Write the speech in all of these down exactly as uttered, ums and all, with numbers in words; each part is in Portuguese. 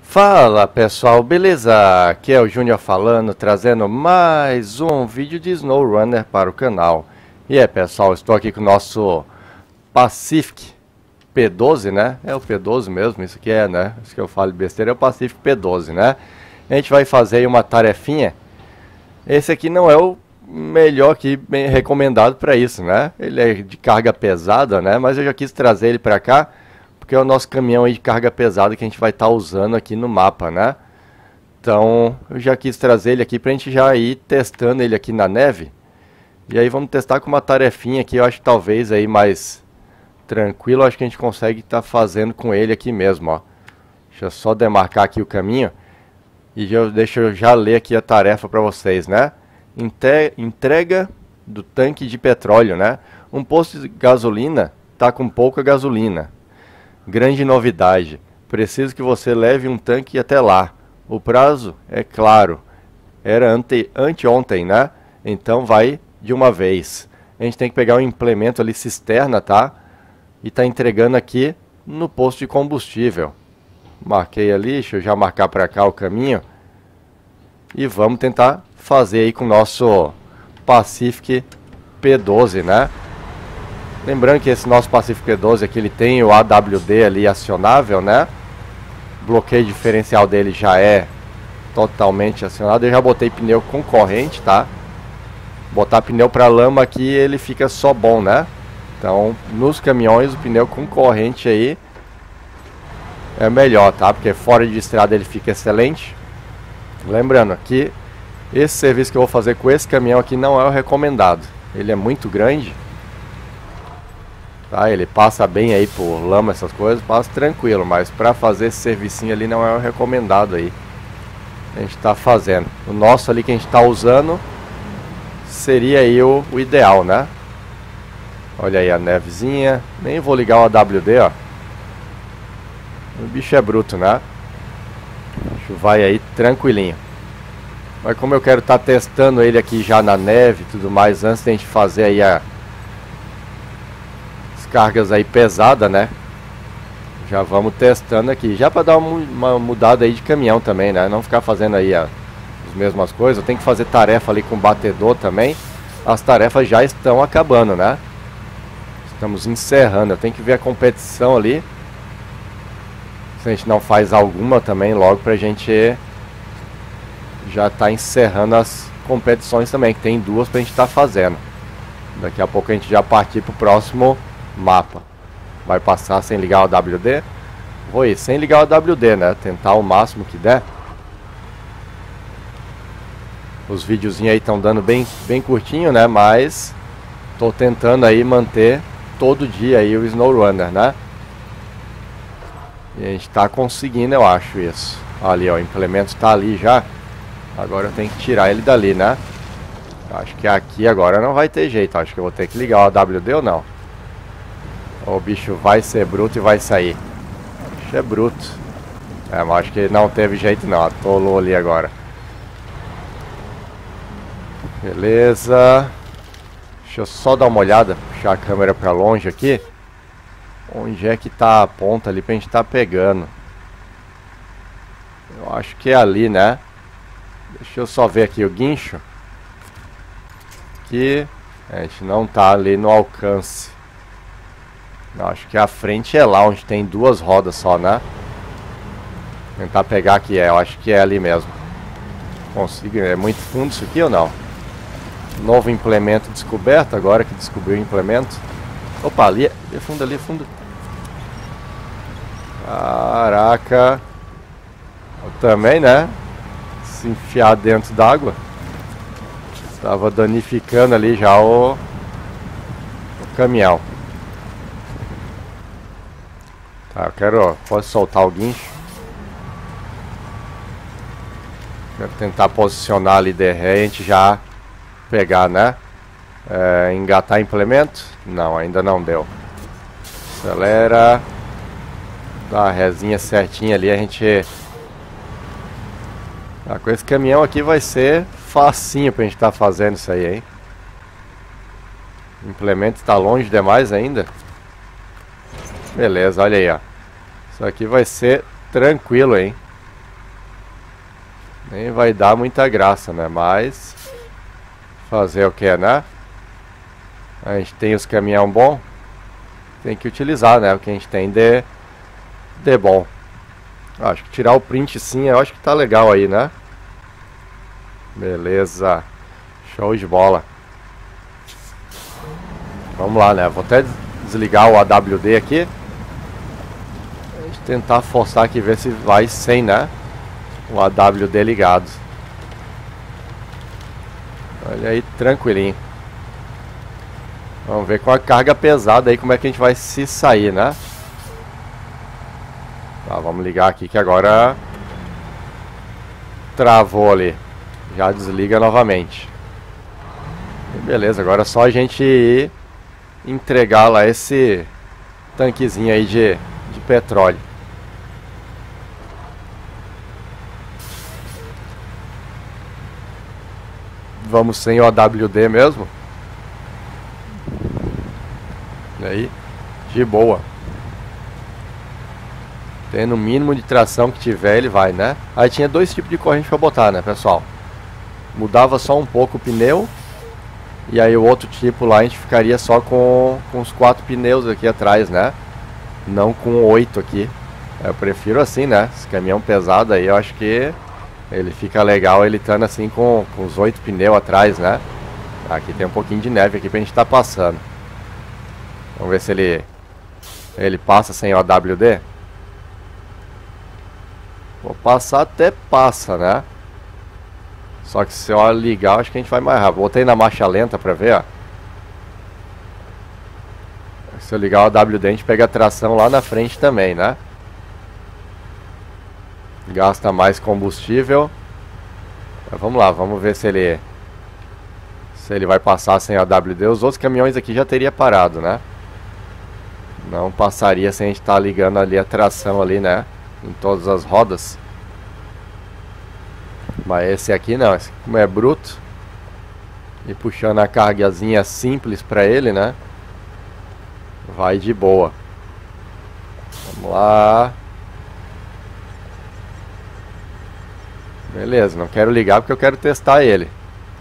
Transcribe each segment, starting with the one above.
Fala pessoal, beleza? Aqui é o Júnior falando, trazendo mais um vídeo de SnowRunner para o canal. E aí pessoal, estou aqui com o nosso Pacific P doze, né? É o P doze mesmo, isso aqui é, né? Isso que eu falo de besteira é o Pacific P doze, né? A gente vai fazer aí uma tarefinha. Esse aqui não é o melhor aqui, bem recomendado para isso, né? Ele é de carga pesada, né? Mas eu já quis trazer ele para cá porque é o nosso caminhão aí de carga pesada que a gente vai estar tá usando aqui no mapa, né? Então, eu já quis trazer ele aqui pra gente já ir testando ele aqui na neve. E aí vamos testar com uma tarefinha aqui, eu acho que talvez aí mais tranquilo, acho que a gente consegue estar tá fazendo com ele aqui mesmo, ó. Deixa eu só demarcar aqui o caminho e já, deixa eu já ler aqui a tarefa para vocês, né? Entrega do tanque de petróleo, né? Um posto de gasolina tá com pouca gasolina. Grande novidade, preciso que você leve um tanque até lá. O prazo, é claro, era ante, anteontem, né? Então vai de uma vez. A gente tem que pegar um implemento ali, cisterna, tá? E tá entregando aqui no posto de combustível. Marquei ali, deixa eu já marcar para cá o caminho. E vamos tentar fazer aí com o nosso Pacific P doze, né? Lembrando que esse nosso Pacific P doze aqui, ele tem o A W D ali acionável, né? O bloqueio diferencial dele já é totalmente acionado. Eu já botei pneu com corrente, tá? Botar pneu para lama aqui, ele fica só bom, né? Então, nos caminhões, o pneu com corrente aí é melhor, tá? Porque fora de estrada ele fica excelente. Lembrando aqui, esse serviço que eu vou fazer com esse caminhão aqui não é o recomendado. Ele é muito grande. Tá, ele passa bem aí por lama, essas coisas, passa tranquilo, mas para fazer esse servicinho ali não é o recomendado aí. A gente está fazendo. O nosso ali que a gente está usando seria aí o, o ideal, né? Olha aí a nevezinha. Nem vou ligar o A W D, ó. O bicho é bruto, né? O bicho vai aí tranquilinho. Mas como eu quero estar tá testando ele aqui já na neve e tudo mais, antes da gente fazer aí a cargas aí pesada, né? Já vamos testando aqui, já para dar uma mudada aí de caminhão também, né? Não ficar fazendo aí a, as mesmas coisas. Eu tenho que fazer tarefa ali com o batedor também. As tarefas já estão acabando, né? Estamos encerrando. Eu tenho que ver a competição ali, se a gente não faz alguma também logo, pra gente já tá encerrando as competições também, que tem duas pra gente estar tá fazendo. Daqui a pouco a gente já partir pro próximo mapa. Vai passar sem ligar o A W D? Vou ir sem ligar o A W D, né? Tentar o máximo que der. Os videozinhos aí estão dando bem, bem curtinho, né? Mas tô tentando aí manter todo dia aí o SnowRunner, né? E a gente tá conseguindo, eu acho isso. Ali, ó, o implemento tá ali já. Agora eu tenho que tirar ele dali, né? Acho que aqui agora não vai ter jeito. Acho que eu vou ter que ligar o A W D ou não. O bicho vai ser bruto e vai sair. O bicho é bruto. É, mas acho que não teve jeito não. Atolou ali agora. Beleza. Deixa eu só dar uma olhada. Puxar a câmera pra longe aqui. Onde é que tá a ponta ali pra gente tá pegando? Eu acho que é ali, né? Deixa eu só ver aqui o guincho. Aqui. A gente não tá ali no alcance. Não, acho que a frente é lá onde tem duas rodas só, né? Tentar pegar aqui, é, eu acho que é ali mesmo. Consigo, é muito fundo isso aqui ou não? Novo implemento descoberto, agora que descobriu o implemento. Opa, ali, ali é fundo, ali é fundo. Caraca. Eu também, né? Se enfiar dentro d'água. Estava danificando ali já o, o caminhão. Tá, eu quero... Posso soltar o guincho? Quero tentar posicionar ali de ré e a gente já pegar, né? É, engatar implemento? Não, ainda não deu. Acelera. Dá a rézinha certinha ali, a gente... Ah, com esse caminhão aqui vai ser facinho pra gente estar tá fazendo isso aí, hein? O implemento está longe demais ainda. Beleza, olha aí, ó. Isso aqui vai ser tranquilo, hein? Nem vai dar muita graça, né? Mas fazer o que, né? A gente tem os caminhão bom, tem que utilizar, né? O que a gente tem de, de bom. Acho que tirar o print sim, eu acho que tá legal aí, né? Beleza. Show de bola. Vamos lá, né? Vou até desligar o A W D aqui. A gente tentar forçar aqui, ver se vai sem, né? O A W D ligado. Olha aí, tranquilinho. Vamos ver com a carga pesada aí como é que a gente vai se sair, né? Tá, vamos ligar aqui que agora travou ali. Já desliga novamente. E beleza, agora é só a gente ir entregar lá esse tanquezinho aí de, de petróleo. Vamos sem o A W D mesmo. E aí, de boa. Tendo o mínimo de tração que tiver, ele vai, né? Aí tinha dois tipos de corrente para botar, né, pessoal? Mudava só um pouco o pneu. E aí o outro tipo lá a gente ficaria só com, com os quatro pneus aqui atrás, né? Não com oito aqui. Eu prefiro assim, né? Esse caminhão pesado aí, eu acho que ele fica legal ele estando assim com, com os oito pneus atrás, né? Aqui tem um pouquinho de neve aqui pra gente estar tá passando. Vamos ver se ele ele passa sem o A W D. Vou passar até passa, né? Só que se eu ligar, acho que a gente vai mais rápido. Botei na marcha lenta pra ver, ó. Se eu ligar o A W D, a gente pega a tração lá na frente também, né? Gasta mais combustível. Mas vamos lá, vamos ver se ele se ele vai passar sem A W D. Os outros caminhões aqui já teria parado, né? Não passaria sem a gente estar ligando ali a tração ali, né? Em todas as rodas. Mas esse aqui não, esse como é bruto. E puxando a cargazinha simples pra ele, né? Vai de boa. Vamos lá. Beleza, não quero ligar porque eu quero testar ele.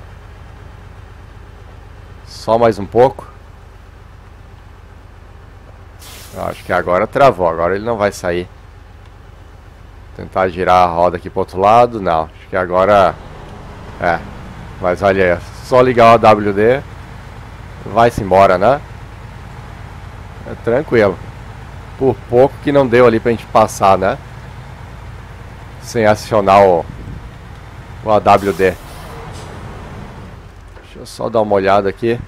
Só mais um pouco. Acho que agora travou, agora ele não vai sair. Tentar girar a roda aqui pro outro lado. Não, acho que agora é. Mas olha aí, só ligar o A W D, vai-se embora, né? É tranquilo. Por pouco que não deu ali pra gente passar, né? Sem acionar o, o A W D. Deixa eu só dar uma olhada aqui.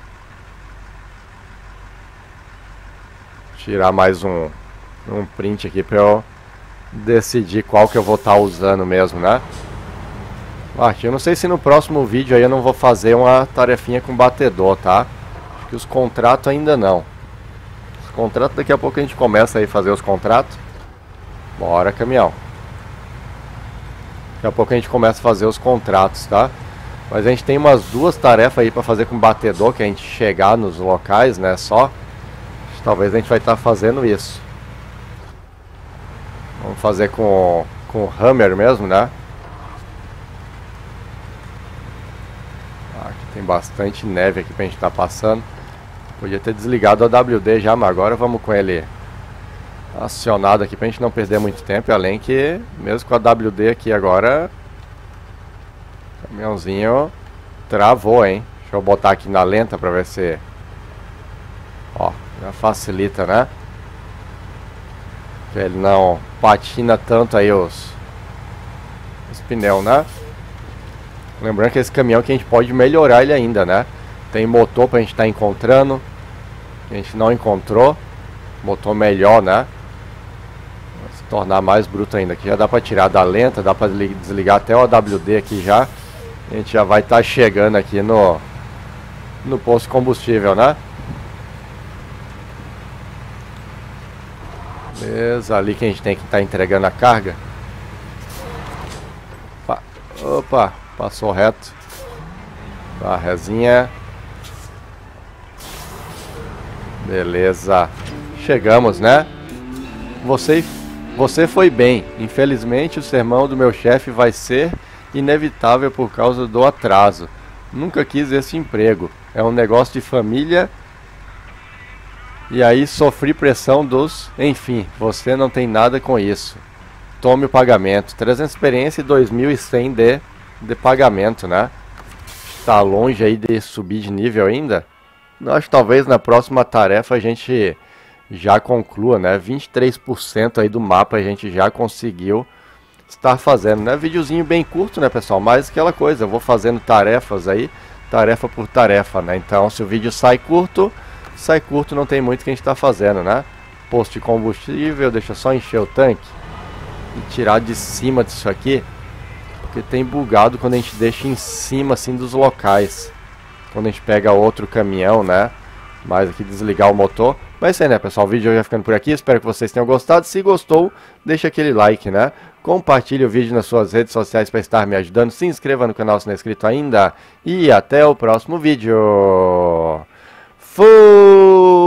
Tirar mais um, um print aqui pra eu decidir qual que eu vou estar usando mesmo, né? Ah, eu não sei se no próximo vídeo aí eu não vou fazer uma tarefinha com batedor, tá? Acho que os contratos ainda não. Os contratos daqui a pouco a gente começa aí a fazer os contratos. Bora, caminhão. Daqui a pouco a gente começa a fazer os contratos, tá? Mas a gente tem umas duas tarefas aí pra fazer com batedor, que a gente chegar nos locais, né? Só. Talvez a gente vai estar fazendo isso. Vamos fazer com, com o Hammer mesmo, né? Aqui tem bastante neve aqui pra gente estar passando. Podia ter desligado o A W D já, mas agora vamos com ele acionado aqui pra gente não perder muito tempo. Além que, mesmo com o A W D aqui agora, o caminhãozinho travou, hein? Deixa eu botar aqui na lenta pra ver se... Ó, já facilita, né? Ele não patina tanto aí os, os pneus, né? Lembrando que esse caminhão que a gente pode melhorar ele ainda, né? Tem motor pra gente estar encontrando, que a gente não encontrou. Motor melhor, né? Vai se tornar mais bruto ainda. Aqui já dá pra tirar da lenta, dá pra desligar até o A W D aqui já. A gente já vai estar chegando aqui no, no posto de combustível, né? Beleza, ali que a gente tem que estar tá entregando a carga. Opa, opa, passou reto. Tá, resinha. Beleza. Chegamos, né? Você, você foi bem. Infelizmente o sermão do meu chefe vai ser inevitável por causa do atraso. Nunca quis esse emprego. É um negócio de família. E aí sofri pressão dos... Enfim, você não tem nada com isso. Tome o pagamento. trezentos de experiência e dois mil e cem de, de pagamento, né? Está longe aí de subir de nível ainda. Acho que talvez na próxima tarefa a gente já conclua, né? vinte e três por cento aí do mapa a gente já conseguiu estar fazendo, né? Videozinho bem curto, né, pessoal? Mas aquela coisa, eu vou fazendo tarefas aí, tarefa por tarefa, né? Então, se o vídeo sai curto, sai curto, não tem muito que a gente está fazendo, né? Posto de combustível, deixa eu só encher o tanque e tirar de cima disso aqui, porque tem bugado quando a gente deixa em cima, assim, dos locais. Quando a gente pega outro caminhão, né? Mas aqui desligar o motor. Mas é isso aí, né, pessoal? O vídeo já vai ficando por aqui. Espero que vocês tenham gostado. Se gostou, deixa aquele like, né? Compartilhe o vídeo nas suas redes sociais para estar me ajudando. Se inscreva no canal se não é inscrito ainda. E até o próximo vídeo. Fui!